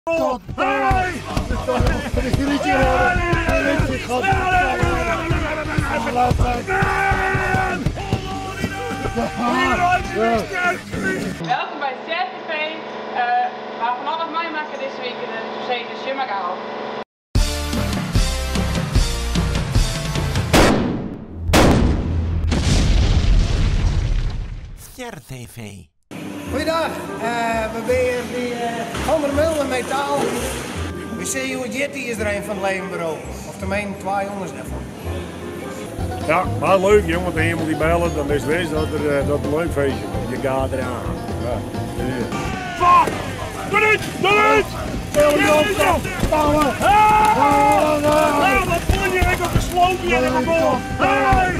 Tot! Hey! Welkom bij ZTV, waar vanaf mei maken deze week de verzekerde Shimmergaal. ZTV. Goeiedag, we zijn bij Van der Meulen Metaal. We zien hoe het is er een van het Levenbureau. Of tenminste 200 ervan. Ja, maar leuk jongen, want iemand die bellen, dan is het wees dat het een leuk feestje is. Je gaat eraan. Ja. Fuck! Doe niet! Doe niet! Wat vond je? Ik heb gesloten in de bal! Hey!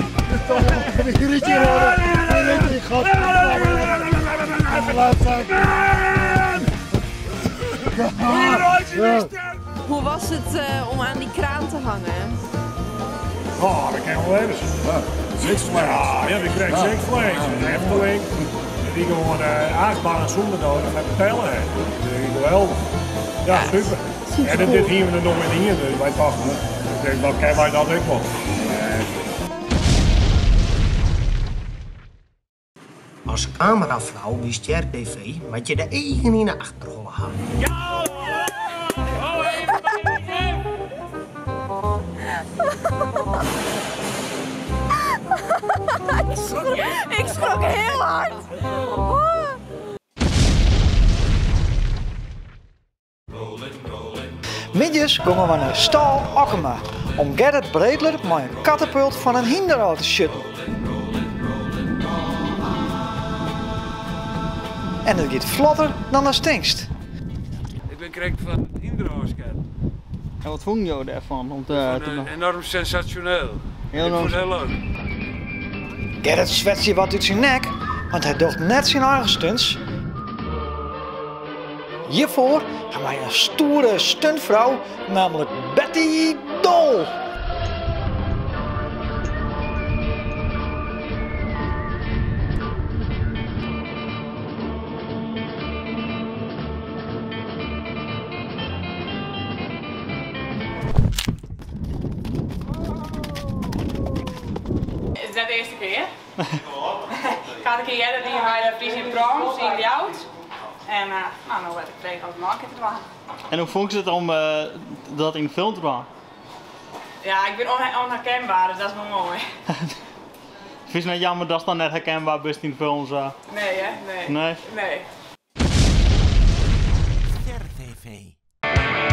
Hoe was het om aan die kraan te hangen? Oh, dat kan wel eens. Six Flags. Ja, we krijgen Six Flags. Een Efteling. Die gewoon achtbaan zonder nodig met betalen hebben. Geweldig. Ja, super. En dit hier we er nog in hier, dus wij passen het. Ik denk, dan kennen wij dat ook wel. Als cameravrouw bij Ster TV moet je de eigen in de achterrol houden. Ja! Ik schrok heel hard. Middags komen we naar Stal Okkema om Gerrit Breedler met een katapult van een hinderauto te schutten. En het gaat vlotter dan de stinkst. Ik ben correct van het Hinderhouskant. En wat vond je daarvan? Om Enorm sensationeel. Ik vond het heel leuk. Gerrit zwetst je wat uit zijn nek, want hij doet net zijn eigen stunts. Hiervoor hebben wij een stoere stuntvrouw, namelijk Betty Dol. Is dat de eerste keer? Gaat een keer eerder die bij de Fries in Bronx, in de oud. En nou werd ik tegen het market te maken. En hoe vond je het om dat in de film te doen? Ja, ik ben onherkenbaar, dus dat is wel mooi. Vind je het jammer dat het dan net herkenbaar is in de films? Nee hè? Nee. Nee? Nee. ZTV.